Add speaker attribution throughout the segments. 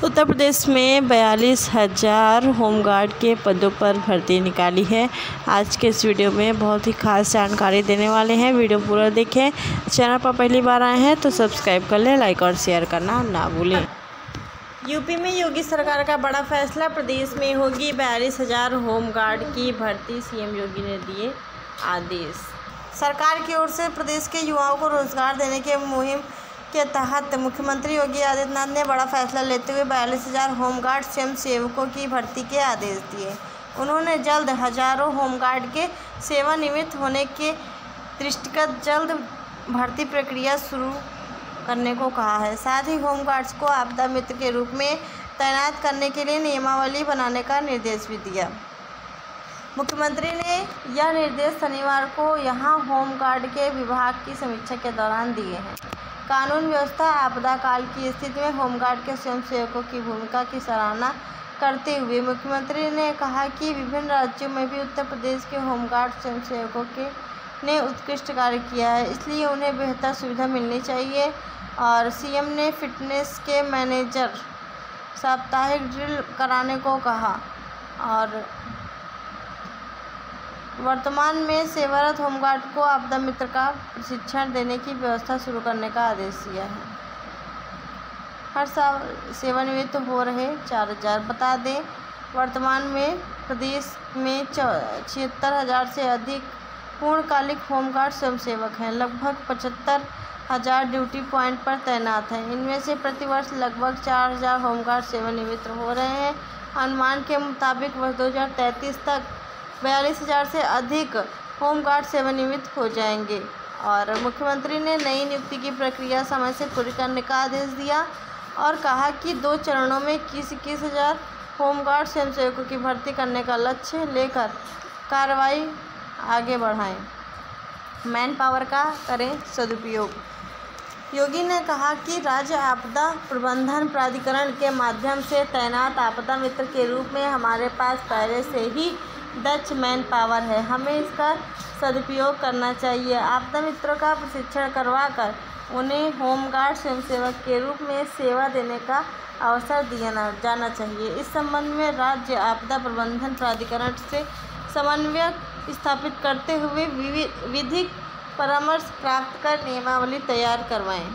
Speaker 1: उत्तर प्रदेश में 42,000 होमगार्ड के पदों पर भर्ती निकाली है। आज के इस वीडियो में बहुत ही खास जानकारी देने वाले हैं। वीडियो पूरा देखें। चैनल पर पहली बार आए हैं तो सब्सक्राइब कर लें, लाइक और शेयर करना ना भूलें। यूपी में योगी सरकार का बड़ा फैसला, प्रदेश में होगी 42,000 होमगार्ड की भर्ती, सीएम योगी ने दिए आदेश। सरकार की ओर से प्रदेश के युवाओं को रोजगार देने के मुहिम के तहत मुख्यमंत्री योगी आदित्यनाथ ने बड़ा फैसला लेते हुए 42,000 होमगार्ड स्वयंसेवकों की भर्ती के आदेश दिए। उन्होंने जल्द हजारों होमगार्ड के सेवानिवृत्त होने के दृष्टिगत जल्द भर्ती प्रक्रिया शुरू करने को कहा है। साथ ही होमगार्ड्स को आपदा मित्र के रूप में तैनात करने के लिए नियमावली बनाने का निर्देश भी दिया। मुख्यमंत्री ने यह निर्देश शनिवार को यहां होमगार्ड के विभाग की समीक्षा के दौरान दिए हैं। कानून व्यवस्था आपदा काल की स्थिति में होमगार्ड के स्वयंसेवकों की भूमिका की सराहना करते हुए मुख्यमंत्री ने कहा कि विभिन्न राज्यों में भी उत्तर प्रदेश के होमगार्ड स्वयंसेवकों ने उत्कृष्ट कार्य किया है, इसलिए उन्हें बेहतर सुविधा मिलनी चाहिए। और सीएम ने फिटनेस के मैनेजर साप्ताहिक ड्रिल कराने को कहा और वर्तमान में सेवारत होमगार्ड को आपदा मित्र का प्रशिक्षण देने की व्यवस्था शुरू करने का आदेश दिया है। हर साल सेवानिवृत्त हो रहे 4,000। बता दें, वर्तमान में प्रदेश में 76,000 से अधिक पूर्णकालिक होमगार्ड स्वयंसेवक हैं। लगभग 75,000 ड्यूटी पॉइंट पर तैनात हैं। इनमें से प्रतिवर्ष लगभग 4,000 होमगार्ड सेवानिवृत्त हो रहे हैं। अनुमान के मुताबिक वर्ष 2033 तक 42,000 से अधिक होमगार्ड सेवानिवृत्त हो जाएंगे। और मुख्यमंत्री ने नई नियुक्ति की प्रक्रिया समय से पूरी करने का आदेश दिया और कहा कि 2 चरणों में 21,000 होमगार्ड स्वयंसेवकों की भर्ती करने का लक्ष्य लेकर कार्रवाई आगे बढ़ाएं। मैन पावर का करें सदुपयोग। योगी ने कहा कि राज्य आपदा प्रबंधन प्राधिकरण के माध्यम से तैनात आपदा मित्र के रूप में हमारे पास पहले से ही दक्ष मैन पावर है, हमें इसका सदुपयोग करना चाहिए। आपदा मित्रों का प्रशिक्षण करवाकर उन्हें होमगार्ड स्वयंसेवक के रूप में सेवा देने का अवसर दिया जाना चाहिए। इस संबंध में राज्य आपदा प्रबंधन प्राधिकरण से समन्वय स्थापित करते हुए विधिक परामर्श प्राप्त कर नियमावली तैयार करवाएं।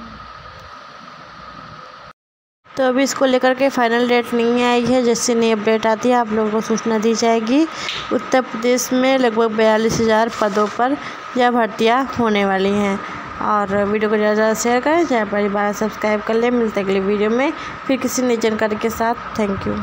Speaker 1: तो अभी इसको लेकर के फाइनल डेट नहीं आई है। जैसे नई अपडेट आती है आप लोगों को सूचना दी जाएगी। उत्तर प्रदेश में लगभग 42,000 पदों पर यह भर्तियां होने वाली हैं। और वीडियो को ज़्यादा शेयर करें, चाहे पहली बार सब्सक्राइब कर लें। मिलते हैं अगले वीडियो में फिर किसी नई जानकारी के साथ। Thank you.